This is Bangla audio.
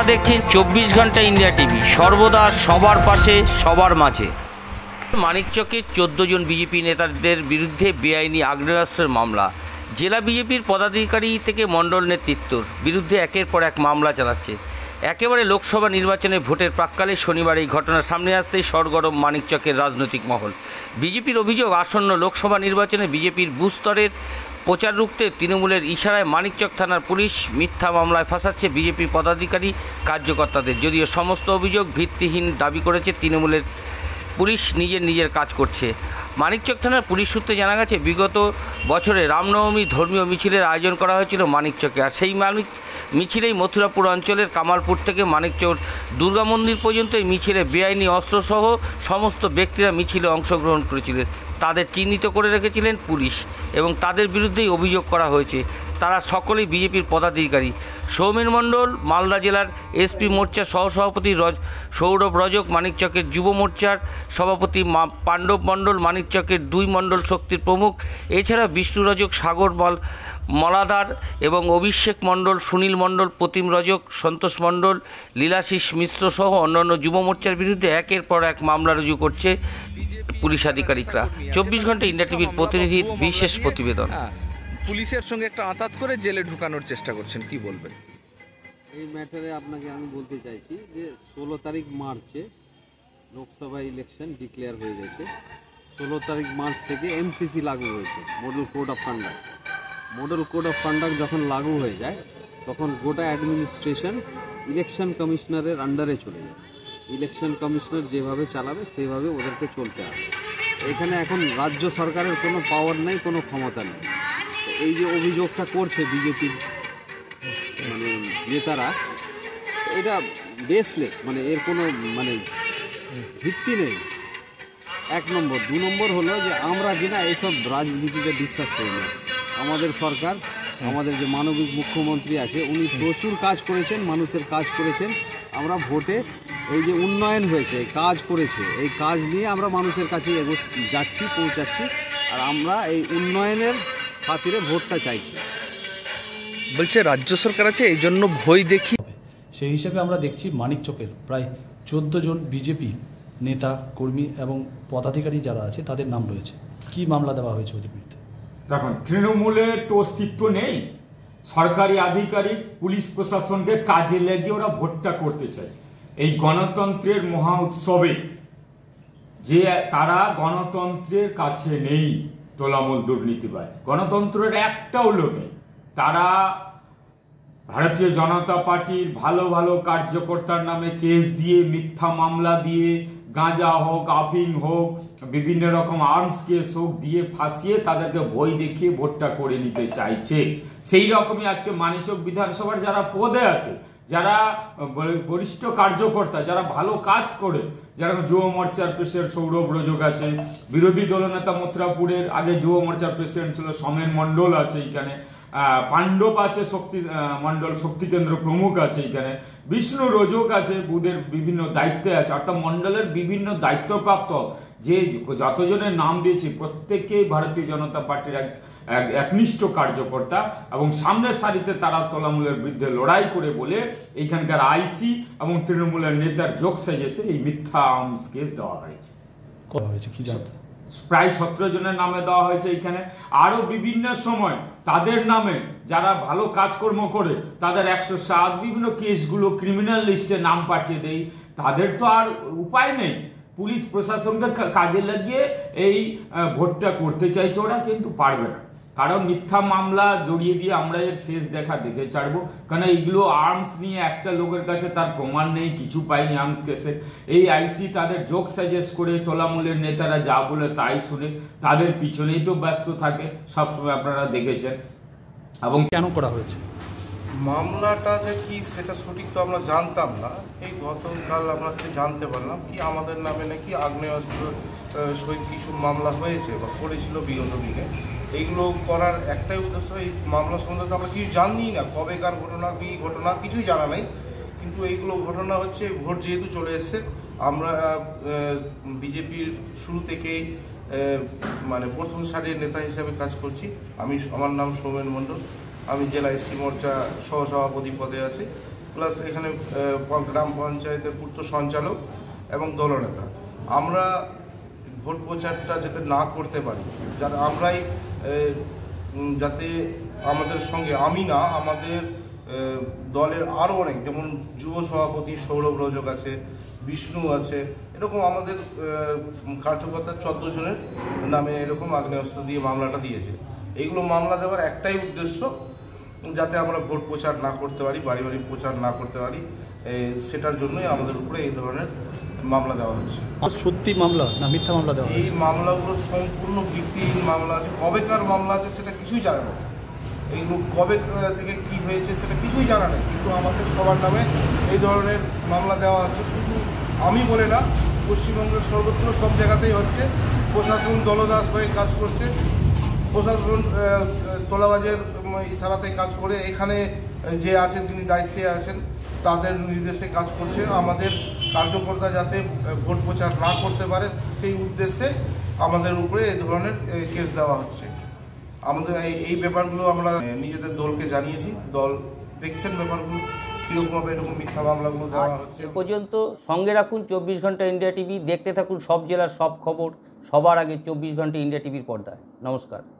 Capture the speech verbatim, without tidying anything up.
দেখছেন চব্বিশ ঘন্টা ইন্ডিয়া টিভি, সর্বদা সবার পাশে সবার মাঝে। মানিকচকে চোদ্দো জন বিজেপি নেতাদের বিরুদ্ধে বেআইনি আগ্নেয়াস্ত্রের মামলা। জেলা বিজেপির পদাধিকারী থেকে মণ্ডল নেতৃত্বর বিরুদ্ধে একের পর এক মামলা চালাচ্ছে। একেবারে লোকসভা নির্বাচনে ভোটের প্রাক্কালে শনিবার এই ঘটনা সামনে আসতেই সরগরম মানিকচকের রাজনৈতিক মহল। বিজেপির অভিযোগ, আসন্ন লোকসভা নির্বাচনে বিজেপির বুথ স্তরের প্রচার রুখতে তৃণমূলের ইশারায় মানিকচক থানার পুলিশ মিথ্যা মামলায় ফাঁসাচ্ছে বিজেপির পদাধিকারী কার্যকর্তাদের। যদিও সমস্ত অভিযোগ ভিত্তিহীন দাবি করেছে তৃণমূলের পুলিশ নিজের নিজের কাজ করছে। মানিকচক থানার পুলিশ সূত্রে জানা গেছে, বিগত বছরে রামনবমী ধর্মীয় মিছিলের আয়োজন করা হয়েছিল মানিকচকে। আর সেই মানিক মিছিলেই মথুরাপুর অঞ্চলের কামালপুর থেকে মানিকচক দুর্গা মন্দির পর্যন্ত এই মিছিলে বেআইনি অস্ত্রসহ সমস্ত ব্যক্তিরা মিছিলে অংশগ্রহণ করেছিলেন। তাদের চিহ্নিত করে রেখেছিলেন পুলিশ এবং তাদের বিরুদ্ধেই অভিযোগ করা হয়েছে। তারা সকলেই বিজেপির পদাধিকারী। সৌমেন মণ্ডল মালদা জেলার এসপি মোর্চার সহসভাপতি, রজ সৌরভ রজক মানিকচকের যুব মোর্চার সভাপতি, পাণ্ডব মণ্ডল মানিকচকের দুই মণ্ডল শক্তির প্রমুখ, এছাড়া বিষ্ণু রজক, সাগর মল মলাধার এবং অভিষেক মণ্ডল, সুনীল মণ্ডল, প্রতিম রজক, সন্তোষ মণ্ডল, লীলাশিস মিশ্র সহ অন্যান্য যুব মোর্চার বিরুদ্ধে একের পর এক মামলা রুজু করছে পুলিশ আধিকারিকরা। চব্বিশ ঘন্টা ইন্ডিয়া টিভির প্রতিনিধির বিশেষ প্রতিবেদন। পুলিশের সঙ্গে একটা আঁতাত করে জেলে ঢুকানোর চেষ্টা করছেন, কি বলবেন এই ম্যাটারে? আপনাকে আমি বলতে চাইছি যে ষোলো তারিখ মার্চে লোকসভা ইলেকশন ডিক্লেয়ার হয়ে গেছে। ষোলো তারিখ মার্চ থেকে এমসিসি লাগু হয়েছে, model code of conduct. Model code of conduct যখন লাগু হয়ে যায় তখন গোটা অ্যাডমিনিস্ট্রেশন ইলেকশন কমিশনারের আন্ডারে চলে যায়। ইলেকশন কমিশনার যেভাবে চালাবে সেভাবে ওদেরকে চলতে হবে। এখানে এখন রাজ্য সরকারের কোনো পাওয়ার নেই, কোনো ক্ষমতা নেই। এই যে অভিযোগটা করছে বিজেপির মানে নেতারা, এটা বেসলেস, মানে এর কোনো মানে ভিত্তি নেই, এক নম্বর। দু নম্বর হলো যে আমরা কিনা এইসব রাজনীতিতে বিশ্বাস করি না। আমাদের সরকার, আমাদের যে মানবিক মুখ্যমন্ত্রী আছে, উনি প্রচুর কাজ করেছেন, মানুষের কাজ করেছেন। আমরা ভোটে এই যে উন্নয়ন হয়েছে, এই কাজ করেছে, এই কাজ নিয়ে আমরা মানুষের কাছে যাচ্ছি, পৌঁছাচ্ছি। আর আমরা এই উন্নয়নের খাতিরে ভোটটা চাইছি। বলছে রাজ্য সরকার আছে, এই জন্য ভয় দেখি। সেই হিসেবে আমরা দেখছি মানিকচকের প্রায় চোদ্দো জন বিজেপি নেতা, কর্মী এবং পদাধিকারী যারা আছে তাদের নাম রয়েছে। কি মামলা দেওয়া হয়েছে ওদের বিরুদ্ধে? দেখুন, তৃণমূলের তো অস্তিত্ব নেই। সরকারি আধিকারিক পুলিশ প্রশাসনকে কাজে লাগিয়ে ওরা ভোটটা করতে চাইছে। এই গণতন্ত্রের মহা উৎসবে যে তারা গণতন্ত্রের কাছে নেই, তোলামূল দুর্নীতিবাজ। গণতন্ত্রের একটাও লোক নেই। তারা ভারতীয় জনতা পার্টির ভালো ভালো কার্যকর্তার নামে কেস দিয়ে, মিথ্যা মামলা দিয়ে, গাঁজা হোক, আফিং হোক, বিভিন্ন রকম আর্মস কেস হোক দিয়ে ফাঁসিয়ে তাদেরকে ভয় দেখিয়ে ভোটটা করে নিতে চাইছে। সেই রকমই আজকে মানিকচক বিধানসভার যারা পদে আছে, যারা বরিষ্ঠ কার্যকর্তা, যারা ভালো কাজ করে, যারা যুব মোর্চার প্রেসিডেন্ট সৌরভ রজক আছে, বিরোধী দলনেতা মথুরাপুরের আগে যুব মোর্চার প্রেসিডেন্ট ছিল সৌমেন মণ্ডল আছে, এখানে পাণ্ডব আছে, শক্তি মণ্ডল শক্তি কেন্দ্র প্রমুখ আছে, এখানে বিষ্ণু রজক আছে, বুধের বিভিন্ন দায়িত্বে আছে। অর্থাৎ মণ্ডলের বিভিন্ন দায়িত্বপ্রাপ্ত যে যতজনের নাম দিয়েছি প্রত্যেকেই ভারতীয় জনতা পার্টির এক একনিষ্ঠ কার্যকর্তা এবং সামনের সারিতে তারা তোলামূলের বিরুদ্ধে লড়াই করে বলে এইখানকার আইসি এবং তৃণমূলের নেতার যোগ সাজেছে এই মিথ্যা আর্মস কেস দেওয়া হয়েছে। কি জানতে? প্রায় সতেরো জনের নামে দেওয়া হয়েছে। এখানে আরো বিভিন্ন সময় তাদের নামে যারা ভালো কাজকর্ম করে তাদের একশো সাত বিভিন্ন কেসগুলো ক্রিমিনাল লিস্টে নাম পাঠিয়ে দেয়। তাদের তো আর উপায় নেই, পুলিশ প্রশাসনকে কাজে লাগিয়ে এই ভোটটা করতে চাইছে ওরা, কিন্তু পারবে না। কারণ মিথ্যা মামলা জড়িয়ে দিয়ে আমরা এর শেষ দেখা দেখে ছাড়বো। কারণ এইগুলো আর্মস নিয়ে একটা লোকের কাছে তার প্রমাণ নেই, কিছু পাইনি আর্মস কেসে। এই আইসি তাদের যোগ সাজেস্ট করে তোলামূলের নেতারা যা বলে তাই শুনে তাদের পিছনেই তো ব্যস্ত থাকে, সবসময় আপনারা দেখেছেন। এবং কেন করা হয়েছে মামলাটা যে কি সেটা সঠিক তো আমরা জানতাম না। এই গতকাল আমরা জানতে পারলাম কি আমাদের নামে নাকি আগ্নেয়াস্ত্র সহিত কিছু মামলা হয়েছে বা করেছিল বিগত দিনে। এইগুলো করার একটাই উদ্দেশ্য, এই মামলা সম্বন্ধে আমরা কিছু জানি না, কবেকার ঘটনা, কি ঘটনা কিছুই জানা নাই। কিন্তু এইগুলো ঘটনা হচ্ছে ভোট যেহেতু চলে এসছে, আমরা বিজেপির শুরু থেকেই মানে প্রথম সারির নেতা হিসেবে কাজ করছি। আমি আমার নাম সৌমেন মণ্ডল, আমি জেলা এসসি মোর্চা সহসভাপতি পদে আছি। প্লাস এখানে আহ, গ্রাম পঞ্চায়েতের পূর্ত সঞ্চালক এবং দলনেতা। আমরা ভোট প্রচারটা যাতে না করতে পারি, যাতে আমরাই আহ, উম, যাতে আমাদের সঙ্গে আমি না আমাদের আহ, দলের আরও অনেক, যেমন যুব সভাপতি সৌরভ রজক আছে, বিষ্ণু আছে, এরকম আমাদের আহ, কার্যকর্তা চোদ্দ জনের নামে এরকম আগ্নেয়াস্ত্র দিয়ে মামলাটা দিয়েছে। এইগুলো মামলা দেওয়ার একটাই উদ্দেশ্য, যাতে আমরা ভোট প্রচার না করতে পারি, বাড়ি বাড়ি প্রচার না করতে পারি, সেটার জন্যই আমাদের উপরে এই ধরনের মামলা দেওয়া হচ্ছে। সত্যি মামলা না মিথ্যা মামলা দেওয়া এই মামলাগুলো সম্পূর্ণ ভিত্তিহীন মামলা আছে। কবেকার মামলা আছে সেটা কিছুই জানে না, এইগুলো কবে থেকে কি হয়েছে সেটা কিছুই জানা নেই, কিন্তু আমাদের সবার নামে এই ধরনের মামলা দেওয়া হচ্ছে। শুধু আমি বলে না, পশ্চিমবঙ্গের সর্বত্র সব জায়গাতেই হচ্ছে। প্রশাসন দলদাস হয়ে কাজ করছে, প্রশাসন তোলাবাজের ইশারাতে কাজ করে, এখানে যে আছেন যিনি দায়িত্বে আছেন তাদের নির্দেশে কাজ করছে। আমাদের কার্যকর্তা যাতে ভোট প্রচার না করতে পারে সেই উদ্দেশ্যে আমাদের উপরে এই ধরনের কেস দেওয়া হচ্ছে। আমাদের এই ব্যাপারগুলো আমরা নিজেদের দলকে জানিয়েছি, দল দেখছেন ব্যাপারগুলো কীরকমভাবে এরকম মিথ্যা মামলাগুলো দেওয়া হচ্ছে। এ পর্যন্ত সঙ্গে রাখুন চব্বিশ ঘন্টা ইন্ডিয়া টিভি, দেখতে থাকুন সব জেলার সব খবর সবার আগে চব্বিশ ঘন্টা ইন্ডিয়া টিভির পর্দায়। নমস্কার।